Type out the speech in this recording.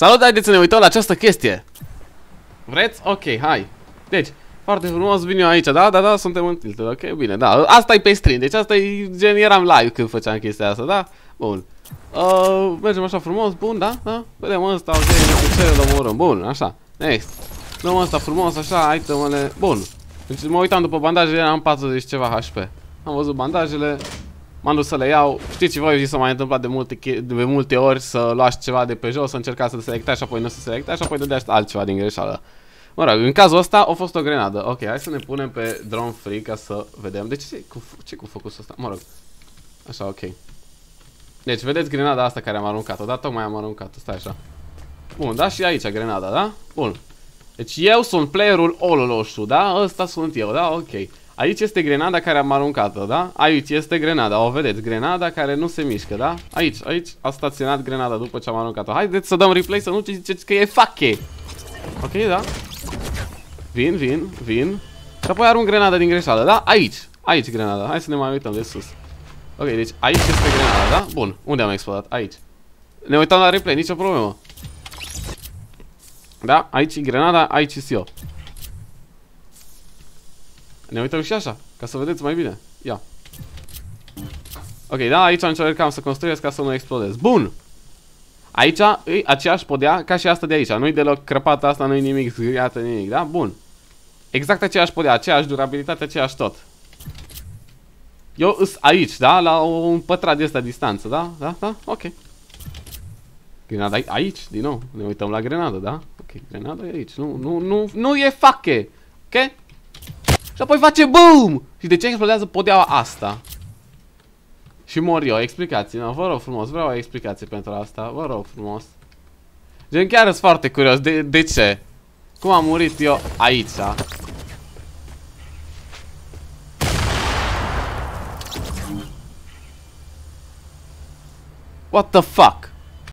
Salut, haideți să ne uităm la această chestie. Vreți? Ok, hai. Deci, foarte frumos vin eu aici, da, suntem în Tilted, ok, bine, da, asta e pe stream, deci asta e gen, eram live când făceam chestia asta, da? Bun. Mergem așa frumos, bun, da? Vedem ăsta, ok, ce le omorâm, bun, așa, next. Dăm ăsta frumos, așa, itemele, bun. Deci mă uitam după bandajele, am 40 ceva HP. Am văzut bandajele, m-am dus să le iau. Știți voi, s-a mai întâmplat de multe ori să luați ceva de pe jos, să încercați să selectați și apoi nu se selectați și apoi dădeați altceva din greșeală. Mă rog, în cazul ăsta a fost o grenadă. Ok, hai să ne punem pe drone free ca să vedem. Deci ce cu focusul ăsta? Mă rog. Așa, ok. Deci, vedeți grenada asta care am aruncat-o, da? Tocmai am aruncat-o, stai așa. Bun, da? Și aici grenada, da? Bun. Deci eu sunt playerul ololoșu, da? Ăsta sunt eu, da? Ok. Aici este grenada care am aruncat-o, da? Aici este grenada, o vedeți, grenada care nu se mișcă, da? Aici a staționat grenada după ce am aruncat-o. Haideți să dăm replay, să nu ziceți că e fache. Ok, da? Vin. Și apoi arunc grenada din greșeală, da? Aici grenada, hai să ne mai uităm de sus. Ok, deci aici este grenada, da? Bun, unde am explodat? Aici. Ne uităm la replay, nicio problemă. Da? Aici e grenada, aici sunt eu. Ne uităm și așa, ca să vedeți mai bine. Ia. Ok, da, aici încercam să construiesc ca să nu explodez. Bun! Aici e aceeași podea ca și asta de aici. Nu-i deloc crăpată asta, nu-i nimic zgâriată, nimic, da? Bun. Exact aceeași podea, aceeași durabilitate, aceeași tot. Eu îs aici, da? La un pătrat de ăsta distanță, da? Da? Ok. Grenada aici, din nou. Ne uităm la grenadă, da? Ok, grenada e aici. Nu e fache. Ok? Și apoi face BOOM! Și de ce explodează podeaua asta? Și mor eu, explicați-mă, vă rog frumos, vreau o explicație pentru asta, vă rog frumos. Gen, chiar sunt foarte curios, de ce? Cum am murit eu aici? What the fuck?